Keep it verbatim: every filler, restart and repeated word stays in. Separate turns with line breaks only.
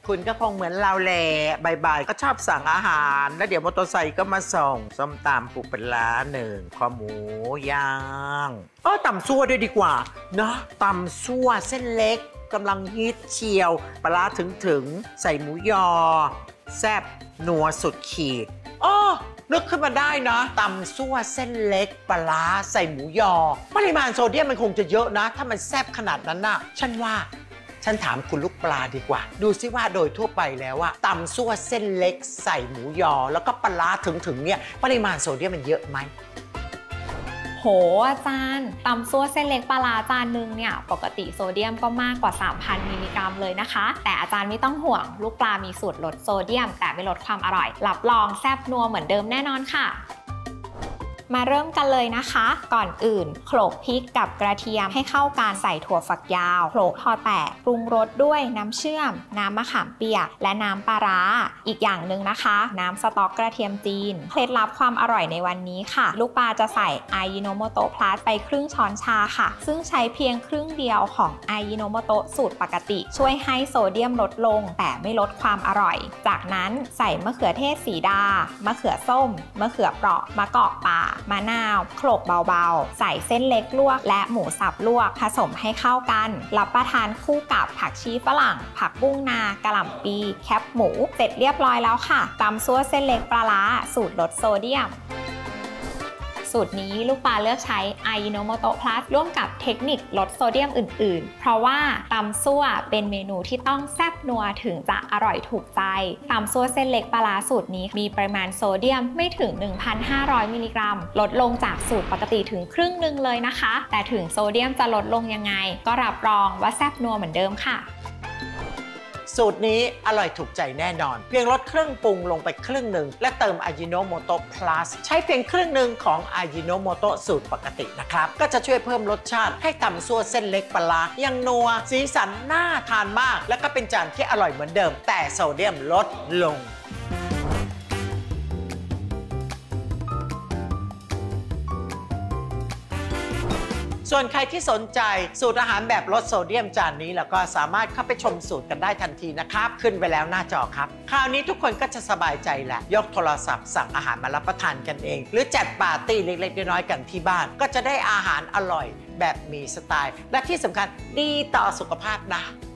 คุณก็คงเหมือนเราแหละบ่ายๆก็ชอบสั่งอาหารแล้วเดี๋ยวมอเตอร์ไซค์ก็มาส่งส้มตำปูปลาหนึ่งข้าวหมูย่างเออตำซั่วด้วยดีกว่าเนาะตำซั่วเส้นเล็กกำลังฮิตเชียวปลาถึงถึงใส่หมูยอแซ่บนัวสุดขีดอ้อนึกขึ้นมาได้นะตำซั่วเส้นเล็กปลาใส่หมูยอปริมาณโซเดียมมันคงจะเยอะนะถ้ามันแซ่บขนาดนั้นน่ะฉันว่าฉันถามคุณลูกปลาดีกว่าดูซิว่าโดยทั่วไปแล้วว่าตำซั่วเส้นเล็กใส่หมูยอแล้วก็ปลาถึงถึงเนี่ยปริมาณโซเดียมมันเยอะไหม
โหอาจารย์ตำซั่วเส้นเล็กปลาจานนึงเนี่ยปกติโซเดียมก็มากกว่า สามพัน มิลลิกรัมเลยนะคะแต่อาจารย์ไม่ต้องห่วงลูกปลามีสูตรลดโซเดียมแต่ไม่ลดความอร่อยรับรองแซ่บนัวเหมือนเดิมแน่นอนค่ะมาเริ่มกันเลยนะคะก่อนอื่นโขลกพริกกับกระเทียมให้เข้ากันใส่ถั่วฝักยาวโขลกพอแตกปรุงรสด้วยน้ำเชื่อมน้ำมะขามเปียกและน้ำปลาร้าอีกอย่างหนึ่งนะคะน้ำสต๊อกกระเทียมจีนเคล็ดลับความอร่อยในวันนี้ค่ะลูกปลาจะใส่อายิโนโมโตะพลัสไปครึ่งช้อนชาค่ะซึ่งใช้เพียงครึ่งเดียวของอายิโนโมโตะสูตรปกติช่วยให้โซเดียมลดลงแต่ไม่ลดความอร่อยจากนั้นใส่มะเขือเทศสีดามะเขือส้มมะเขือเปราะมะกอกป่ามะนาวโขลกเบาๆใส่เส้นเล็กลวกและหมูสับลวกผสมให้เข้ากันรับประทานคู่กับผักชีฝรั่งผักบุ้งนากะหล่ำปีแคบหมูเสร็จเรียบร้อยแล้วค่ะตำซั่วเส้นเล็กปลาร้าสูตรลดโซเดียมสูตรนี้ลูกปลาเลือกใช้อายิโนโมโตะพลัสร่วมกับเทคนิคลดโซเดียมอื่นๆเพราะว่าตำซั่วเป็นเมนูที่ต้องแซ่บนัวถึงจะอร่อยถูกใจตำซั่วเส้นเล็กปลาร้าสูตรนี้มีปริมาณโซเดียมไม่ถึง หนึ่งพันห้าร้อย มิลลิกรัมลดลงจากสูตรปกติถึงครึ่งหนึ่งเลยนะคะแต่ถึงโซเดียมจะลดลงยังไงก็รับรองว่าแซ่บนัวเหมือนเดิมค่ะ
สูตรนี้อร่อยถูกใจแน่นอนเพียงลดเครื่องปรุงลงไปครึ่งหนึ่งและเติมอายิโนโมโตะพลัสใช้เพียงครึ่งหนึ่งของอายิโนโมโตะสูตรปกตินะครับก็จะช่วยเพิ่มรสชาติให้ตำซั่วเส้นเล็กปลายังนัวสีสันน่าทานมากและก็เป็นจานที่อร่อยเหมือนเดิมแต่โซเดียมลดลงส่วนใครที่สนใจสูตรอาหารแบบลดโซเดียมจานนี้แล้วก็สามารถเข้าไปชมสูตรกันได้ทันทีนะครับขึ้นไปแล้วหน้าจอครับคราวนี้ทุกคนก็จะสบายใจแหละยกโทรศัพท์สั่งอาหารมารับประทานกันเองหรือจัดปาร์ตี้เล็กๆน้อยๆกันที่บ้านก็จะได้อาหารอร่อยแบบมีสไตล์และที่สำคัญดีต่อสุขภาพนะ